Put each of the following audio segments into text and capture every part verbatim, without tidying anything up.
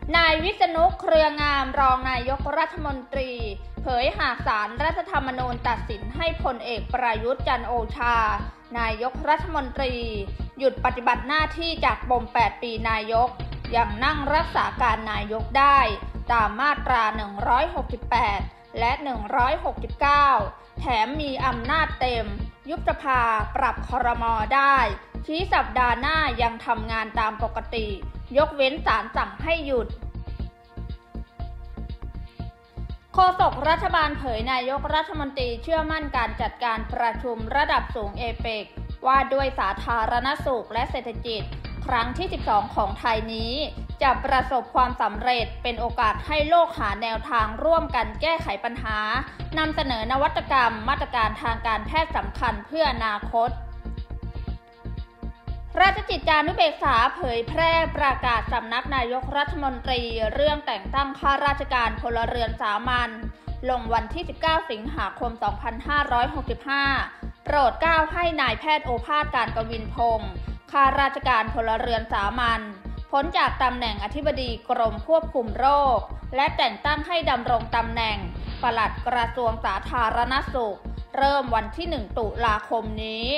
นายวิษณุ เครืองามรองนายกรัฐมนตรีเผยหากศาลรัฐธรรมนูญตัดสินให้พลเอกประยุทธ์จันทร์โอชานายกรัฐมนตรีหยุดปฏิบัติหน้าที่จากปมแปดปีนายกยังนั่งรักษาการนายกได้ตามมาตราหนึ่งร้อยหกสิบแปดและหนึ่งร้อยหกสิบเก้าแถมมีอำนาจเต็มยุบสภาปรับครม.ได้ชี้สัปดาห์หน้ายังทำงานตามปกติยกเว้นศาลสั่งให้หยุดโฆษกรัฐบาลเผยนายกรัฐมนตรีเชื่อมั่นการจัดการประชุมระดับสูงเอเปกว่าด้วยสาธารณสุขและเศรษฐกิจครั้งที่สิบสองของไทยนี้จะประสบความสำเร็จเป็นโอกาสให้โลกหาแนวทางร่วมกันแก้ไขปัญหานำเสนอนวัตกรรมมาตรการทางการแพทย์สำคัญเพื่ออนาคตราชกิจจานุเบกษาเผยแพร่ประกาศสำนักนายกรัฐมนตรีเรื่องแต่งตั้งข้าราชการพลเรือนสามัญลงวันที่สิบเก้าสิงหาคมสองพันห้าร้อยหกสิบห้าโปรดเกล้าให้นายแพทย์โอภาสการกวินพงศ์ข้าราชการพลเรือนสามัญพ้นจากตำแหน่งอธิบดีกรมควบคุมโรคและแต่งตั้งให้ดำรงตำแหน่งปลัดกระทรวงสาธารณสุขเริ่มวันที่หนึ่งตุลาคมนี้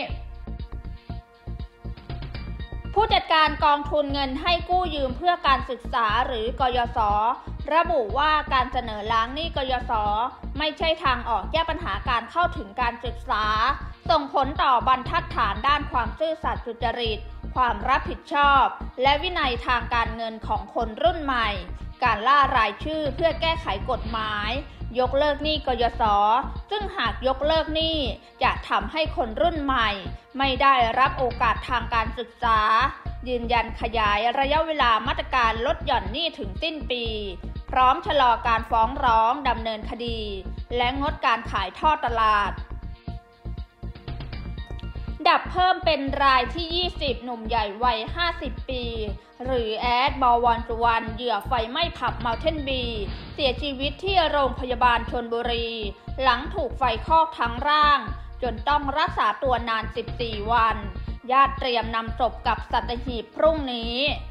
ผู้จัดการกองทุนเงินให้กู้ยืมเพื่อการศึกษาหรือกยศ.ระบุว่าการเสนอล้างหนี้กยศ.ไม่ใช่ทางออกแก้ปัญหาการเข้าถึงการศึกษาส่งผลต่อบรรทัดฐานด้านความซื่อสัตย์สุจริตความรับผิดชอบและวินัยทางการเงินของคนรุ่นใหม่การล่ารายชื่อเพื่อแก้ไขกฎหมายยกเลิกหนี้กยศ.ซึ่งหากยกเลิกหนี้จะทำให้คนรุ่นใหม่ไม่ได้รับโอกาสทางการศึกษายืนยันขยายระยะเวลามาตรการลดหย่อนหนี้ถึงสิ้นปีพร้อมชะลอการฟ้องร้องดำเนินคดีและงดการขายทอดตลาดดับเพิ่มเป็นรายที่ยี่สิบหนุ่มใหญ่วัยห้าสิบปีหรือแอดบวรสุวรรณเหยื่อไฟไหม้ผับเมาเทนบีเสียชีวิตที่โรงพยาบาลชลบุรีหลังถูกไฟคลอกทั้งร่างจนต้องรักษาตัวนานสิบสี่วันญาติเตรียมนำศพกลับสัตหีบพรุ่งนี้